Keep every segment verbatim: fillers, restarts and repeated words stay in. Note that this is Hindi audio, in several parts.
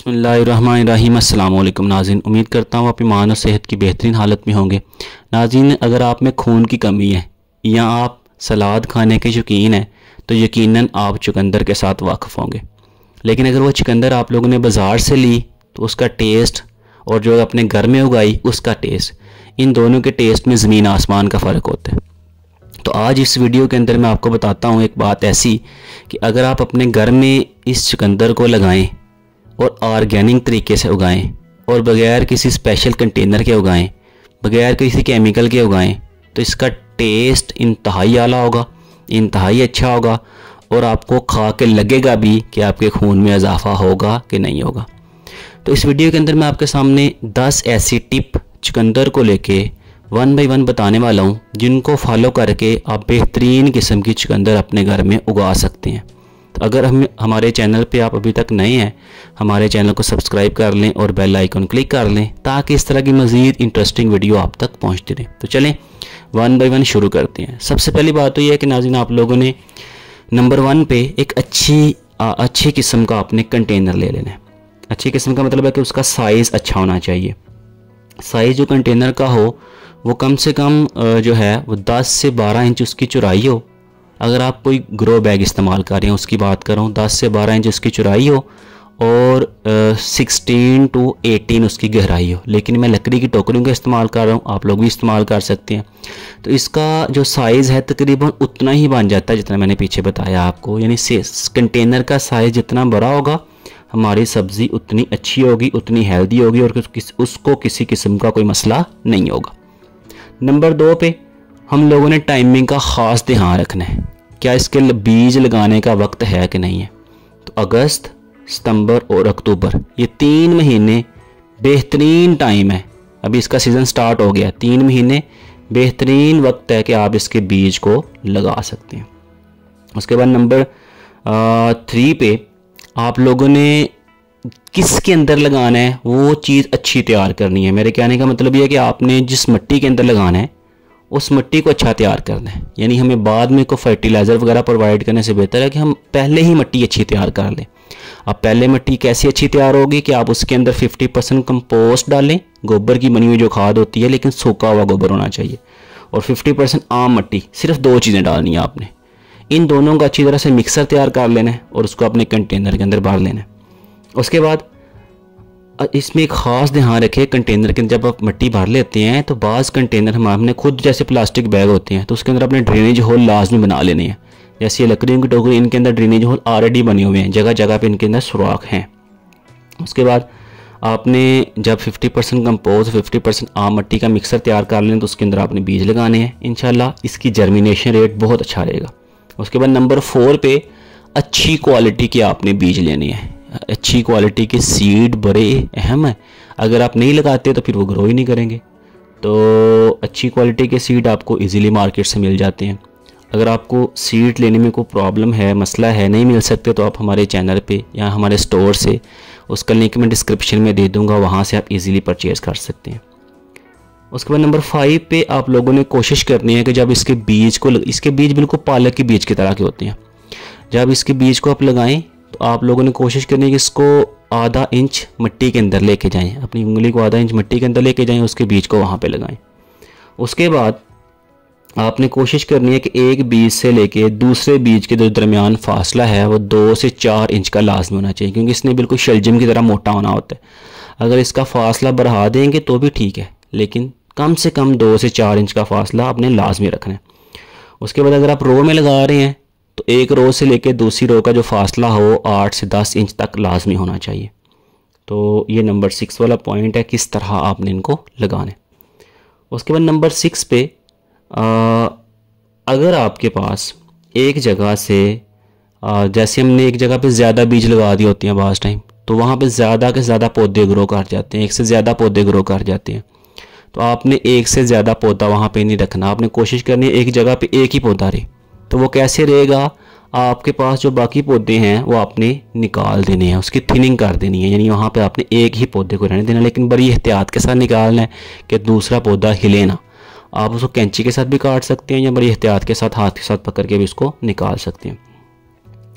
बिस्मिल्लाहिर्रहमानिर्रहीम। अस्सलाम वालेकुम नाज़रीन, उम्मीद करता हूँ आप ईमान और सेहत की बेहतरीन हालत में होंगे। नाज़रीन, अगर आप में खून की कमी है या आप सलाद खाने के शौकीन हैं तो यकीनन आप चुकंदर के साथ वाकिफ़ होंगे। लेकिन अगर वो चुकंदर आप लोगों ने बाज़ार से ली तो उसका टेस्ट और जो अपने घर में उगाई उसका टेस्ट, इन दोनों के टेस्ट में ज़मीन आसमान का फ़र्क होता है। तो आज इस वीडियो के अंदर मैं आपको बताता हूँ एक बात ऐसी कि अगर आप अपने घर में इस चुकंदर को लगाएं और ऑर्गेनिक तरीके से उगाएं और बग़ैर किसी स्पेशल कंटेनर के उगाएं, बग़ैर किसी केमिकल के उगाएं, तो इसका टेस्ट इंतहाई आला होगा, इंतहाई अच्छा होगा और आपको खा के लगेगा भी कि आपके खून में इजाफ़ा होगा कि नहीं होगा। तो इस वीडियो के अंदर मैं आपके सामने दस ऐसी टिप चुकंदर को लेके वन बाई वन बताने वाला हूँ जिनको फॉलो करके आप बेहतरीन किस्म की चुकंदर अपने घर में उगा सकते हैं। तो अगर हम हमारे चैनल पे आप अभी तक नए हैं, हमारे चैनल को सब्सक्राइब कर लें और बेल आइकन क्लिक कर लें ताकि इस तरह की मज़ीद इंटरेस्टिंग वीडियो आप तक पहुंचती रहे। तो चलें वन बाई वन शुरू करते हैं। सबसे पहली बात तो यह है कि नाज़रीन, आप लोगों ने नंबर वन पे एक अच्छी आ, अच्छी किस्म का आपने कंटेनर ले लेना है। अच्छी किस्म का मतलब है कि उसका साइज़ अच्छा होना चाहिए। साइज़ जो कंटेनर का हो वो कम से कम जो है वो दस से बारह इंच उसकी चौड़ाई हो। अगर आप कोई ग्रो बैग इस्तेमाल कर रहे हैं उसकी बात करूँ, दस से बारह इंच उसकी चौड़ाई हो और सिक्सटीन टू एटीन उसकी गहराई हो। लेकिन मैं लकड़ी की टोकरियों का इस्तेमाल कर रहा हूँ, आप लोग भी इस्तेमाल कर सकते हैं। तो इसका जो साइज़ है तकरीबन उतना ही बन जाता है जितना मैंने पीछे बताया आपको, यानी कंटेनर का साइज़ जितना बड़ा होगा हमारी सब्ज़ी उतनी अच्छी होगी, उतनी हेल्दी होगी और उसको किसी किस्म का कोई मसला नहीं होगा। नंबर दो पे हम लोगों ने टाइमिंग का ख़ास ध्यान रखना है। क्या इसके बीज लगाने का वक्त है कि नहीं है? तो अगस्त, सितंबर और अक्टूबर ये तीन महीने बेहतरीन टाइम है। अभी इसका सीज़न स्टार्ट हो गया, तीन महीने बेहतरीन वक्त है कि आप इसके बीज को लगा सकते हैं। उसके बाद नंबर थ्री पे आप लोगों ने किसके अंदर लगाना है वो चीज़ अच्छी तैयार करनी है। मेरे कहने का मतलब ये है कि आपने जिस मिट्टी के अंदर लगाना है उस मिट्टी को अच्छा तैयार करना है। यानी हमें बाद में को फर्टिलाइज़र वगैरह प्रोवाइड करने से बेहतर है कि हम पहले ही मिट्टी अच्छी तैयार कर लें। अब पहले मिट्टी कैसी अच्छी तैयार होगी कि आप उसके अंदर फिफ्टी परसेंट कंपोस्ट डालें, गोबर की बनी हुई जो खाद होती है लेकिन सूखा हुआ गोबर होना चाहिए, और फिफ्टी परसेंट आम मिट्टी। सिर्फ दो चीज़ें डालनी है आपने। इन दोनों का अच्छी तरह से मिक्सर तैयार कर लेना है और उसको अपने कंटेनर के अंदर भर लेना है। उसके बाद इसमें एक ख़ास ध्यान रखें, कंटेनर के अंदर जब आप मिट्टी भर लेते हैं तो बाज़ कंटेनर हम हमने खुद जैसे प्लास्टिक बैग होते हैं तो उसके अंदर अपने ड्रेनेज होल लाजमी बना लेने हैं। जैसे ये लकड़ियों की टोकरी, इनके अंदर ड्रेनेज होल ऑलरेडी बने हुए हैं, जगह जगह पे इनके अंदर सुराख हैं। उसके बाद आपने जब fifty percent compost fifty percent आम मिट्टी का मिक्सर तैयार कर लें तो उसके अंदर आपने बीज लगाने हैं। इंशाल्लाह इसकी जर्मिनेशन रेट बहुत अच्छा रहेगा। उसके बाद नंबर फोर पे अच्छी क्वालिटी के आपने बीज लेने हैं। अच्छी क्वालिटी के सीड बड़े अहम है, अगर आप नहीं लगाते तो फिर वो ग्रो ही नहीं करेंगे। तो अच्छी क्वालिटी के सीड आपको इजीली मार्केट से मिल जाते हैं। अगर आपको सीड लेने में कोई प्रॉब्लम है, मसला है, नहीं मिल सकते तो आप हमारे चैनल पे या हमारे स्टोर से, उसका लिंक मैं डिस्क्रिप्शन में दे दूँगा, वहाँ से आप इजीली परचेज़ कर सकते हैं। उसके बाद नंबर फाइव पे आप लोगों ने कोशिश करनी है कि जब इसके बीज को, इसके बीज बिल्कुल पालक के बीज की तरह के होते हैं, जब इसके बीज को आप लगाएं तो आप लोगों ने कोशिश करनी है कि इसको आधा इंच मिट्टी के अंदर लेके जाएं, अपनी उंगली को आधा इंच मिट्टी के अंदर लेके जाएं, उसके बीज को वहाँ पे लगाएं। उसके बाद आपने कोशिश करनी है कि एक बीज से लेके दूसरे बीज के जो दरमियान फासला है वो दो से चार इंच का लाजमी होना चाहिए, क्योंकि इसने बिल्कुल शलजम की तरह मोटा होना होता है। अगर इसका फासला बढ़ा देंगे तो भी ठीक है, लेकिन कम से कम दो से चार इंच का फासला आपने लाजमी रखना है। उसके बाद अगर आप रो में लगा रहे हैं तो एक रो से लेकर दूसरी रो का जो फासला हो आठ से दस इंच तक लाजमी होना चाहिए। तो ये नंबर सिक्स वाला पॉइंट है, किस तरह आपने इनको लगाना है। उसके बाद नंबर सिक्स पे आ, अगर आपके पास एक जगह से आ, जैसे हमने एक जगह पे ज़्यादा बीज लगा दिए होती हैं बाज़ टाइम, तो वहाँ पे ज़्यादा के ज़्यादा पौधे ग्रो कर जाते हैं, एक से ज़्यादा पौधे ग्रो कर जाते हैं। तो आपने एक से ज़्यादा पौधा वहाँ पे नहीं रखना, आपने कोशिश करनी है एक जगह पे एक ही पौधा रहे। तो वो कैसे रहेगा, आपके पास जो बाकी पौधे हैं वो आपने निकाल देने हैं, उसकी थिनिंग कर देनी है, यानी वहाँ पे आपने एक ही पौधे को रहने देना, लेकिन बड़ी एहतियात के साथ निकालना है कि दूसरा पौधा हिले ना। आप उसको कैंची के साथ भी काट सकते हैं या बड़ी एहतियात के साथ हाथ के साथ पकड़ के भी उसको निकाल सकते हैं।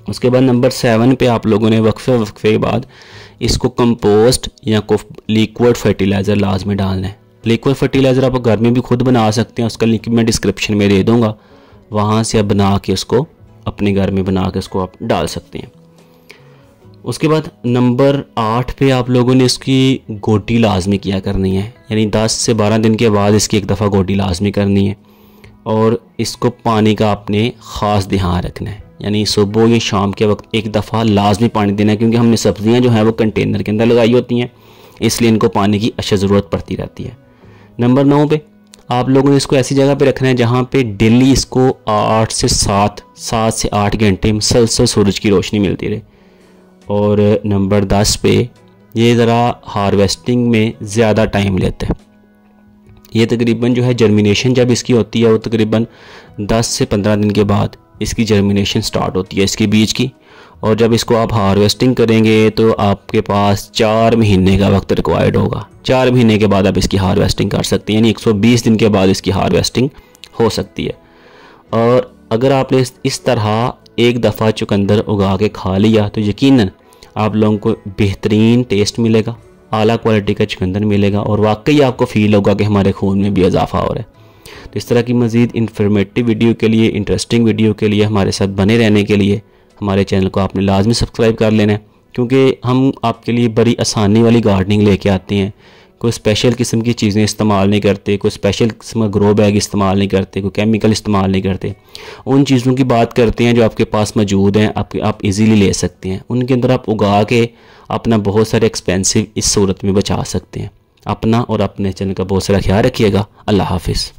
उसके बाद नंबर सेवन पे आप लोगों ने वक्फे वक्फे के बाद इसको कंपोस्ट या को लिक्विड फर्टिलाइज़र लाजमी डालना है। लिक्विड फर्टिलाइज़र आप घर में भी खुद बना सकते हैं, उसका लिंक मैं डिस्क्रिप्शन में दे दूँगा, वहाँ से आप बना के उसको अपने घर में बना के उसको आप डाल सकते हैं। उसके बाद नंबर आठ पे आप लोगों ने इसकी गोटी लाजमी किया करनी है, यानी दस से बारह दिन के बाद इसकी एक दफ़ा गोटी लाजमी करनी है। और इसको पानी का आपने ख़ास ध्यान रखना है, यानी सुबह या शाम के वक्त एक दफ़ा लाजमी पानी देना है, क्योंकि हमने सब्ज़ियाँ जो हैं वो कंटेनर के अंदर लगाई होती हैं, इसलिए इनको पानी की अशद ज़रूरत पड़ती रहती है। नंबर नौ पे आप लोगों ने इसको ऐसी जगह पे रखना है जहाँ पे डेली इसको आठ से सात सात से आठ घंटे मुसलसल सूरज की रोशनी मिलती रहे। और नंबर दस पे ये ज़रा हार्वेस्टिंग में ज़्यादा टाइम लेता है। ये तकरीबन जो है जर्मिनेशन जब इसकी होती है वो तकरीबन दस से पंद्रह दिन के बाद इसकी जर्मिनेशन स्टार्ट होती है इसके बीज की। और जब इसको आप हार्वेस्टिंग करेंगे तो आपके पास चार महीने का वक्त रिक्वायर्ड होगा। चार महीने के बाद आप इसकी हार्वेस्टिंग कर सकते हैं, यानी एक सौ बीस दिन के बाद इसकी हार्वेस्टिंग हो सकती है। और अगर आपने इस, इस तरह एक दफ़ा चुकंदर उगा के खा लिया तो यकीनन आप लोगों को बेहतरीन टेस्ट मिलेगा, आला क्वालिटी का चुकंदर मिलेगा और वाकई आपको फ़ील होगा कि हमारे खून में भी इजाफा हो रहा है। तो इस तरह की मज़ीद इन्फॉर्मेटिव वीडियो के लिए, इंटरेस्टिंग वीडियो के लिए हमारे साथ बने रहने के लिए हमारे चैनल को आपने लाजमी सब्सक्राइब कर लेना है, क्योंकि हम आपके लिए बड़ी आसानी वाली गार्डनिंग लेके आते हैं। कोई स्पेशल किस्म की चीज़ें इस्तेमाल नहीं करते, कोई स्पेशल किस्म का ग्रो बैग इस्तेमाल नहीं करते, कोई केमिकल इस्तेमाल नहीं करते। उन चीज़ों की बात करते हैं जो आपके पास मौजूद हैं, आप आप इजीली ले सकते हैं। उनके अंदर आप उगा के अपना बहुत सारे एक्सपेंसिव इस सूरत में बचा सकते हैं। अपना और अपने चैनल का बहुत सारा ख्याल रखिएगा। अल्लाह हाफिज़।